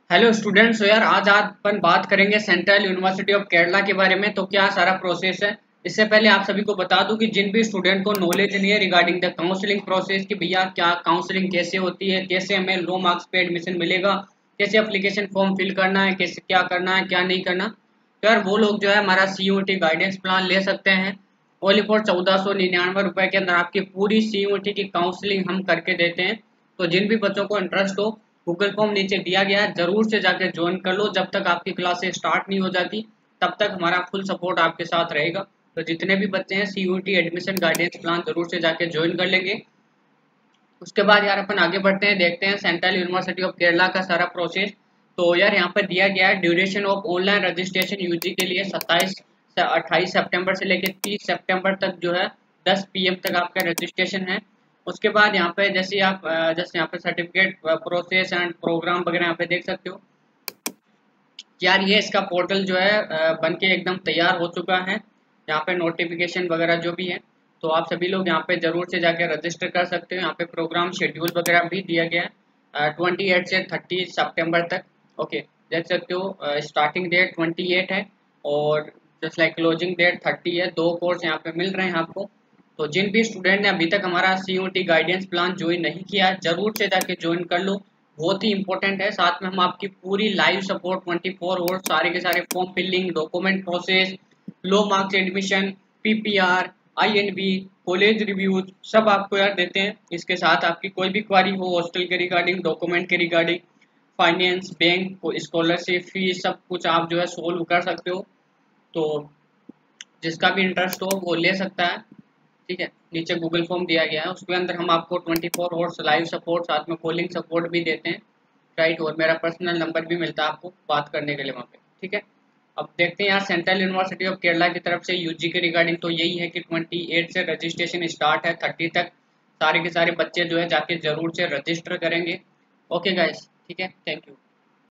Hello students. यार आज अपन बात करेंगे सेंट्रल यूनिवर्सिटी ऑफ केरला के बारे में। तो क्या सारा प्रोसेस है, इससे पहले आप सभी को बता दूं कि जिन भी स्टूडेंट को नॉलेज नहीं है रिगार्डिंग द काउंसलिंग प्रोसेस कि भैया क्या काउंसलिंग कैसे होती है, कैसे हमें लो मार्क्स पे एडमिशन मिलेगा, कैसे एप्लीकेशन फॉर्म फिल करना है, कैसे क्या करना है क्या नहीं करना, तो यार वो लोग जो है हमारा CUET गाइडेंस प्लान ले सकते हैं। ओनली फॉर 1499 रुपए के अंदर आपकी पूरी CUET की काउंसलिंग हम करके देते हैं। तो जिन भी बच्चों को इंटरेस्ट हो, गूगल फॉर्म नीचे दिया गया है, जरूर से जाकर ज्वाइन कर लो। जब तक आपकी क्लासेस स्टार्ट नहीं हो जाती तब तक हमारा फुल सपोर्ट आपके साथ रहेगा। तो जितने भी बच्चे हैं CUET एडमिशन गाइडेंस प्लान जरूर से जाकर ज्वाइन कर लेंगे। उसके बाद यार अपन आगे बढ़ते हैं, देखते हैं सेंट्रल यूनिवर्सिटी ऑफ केरला का सारा प्रोसेस। तो यार यहाँ पर दिया गया है duration of online registration UG के लिए 27 से 28 सितंबर से लेकर 30 सितंबर तक जो है 10 PM तक आपका रजिस्ट्रेशन है। उसके बाद यहाँ पे जैसे आप जैसे यहाँ पे सर्टिफिकेट प्रोसेस एंड प्रोग्राम वगैरह यहाँ पे देख सकते हो। यार ये इसका पोर्टल जो है बन के एकदम तैयार हो चुका है। यहाँ पे नोटिफिकेशन वगैरह जो भी है, तो आप सभी लोग यहाँ पे जरूर से जाके रजिस्टर कर सकते हो। यहाँ पे प्रोग्राम शेड्यूल वगैरह भी दिया गया है 28 से 30 सितंबर तक। ओके, देख सकते हो स्टार्टिंग डेट 28 है और जस्ट लाइक क्लोजिंग डेट 30 है। 2 कोर्स यहाँ पे मिल रहे हैं आपको। तो जिन भी स्टूडेंट ने अभी तक हमारा CUET गाइडेंस प्लान ज्वाइन नहीं किया, जरूर से जाके ज्वाइन कर लो। बहुत ही इंपॉर्टेंट है। साथ में हम आपकी पूरी लाइव सपोर्ट 24 आवर, सारे के सारे form filling, document process, low marks admission, PPR, INB, college reviews सब आपको यार देते हैं। इसके साथ आपकी कोई भी क्वारी हो हॉस्टल के रिगार्डिंग, डॉक्यूमेंट के regarding, finance, bank, scholarship, fees, सब कुछ आप जो है सोल्व कर सकते हो। तो जिसका भी इंटरेस्ट हो वो ले सकता है। ठीक है, नीचे गूगल फॉर्म दिया गया है, उसके अंदर हम आपको 24 आवर्स लाइव सपोर्ट साथ में कॉलिंग सपोर्ट भी देते हैं। राइट, और मेरा पर्सनल नंबर भी मिलता है आपको बात करने के लिए वहाँ पे। ठीक है, अब देखते हैं यहाँ सेंट्रल यूनिवर्सिटी ऑफ केरला की तरफ से यूजी के रिगार्डिंग तो यही है कि 28 से रजिस्ट्रेशन स्टार्ट है, 30 तक सारे के सारे बच्चे जो है जाके जरूर से रजिस्टर करेंगे। ओके गाइस, ठीक है, थैंक यू।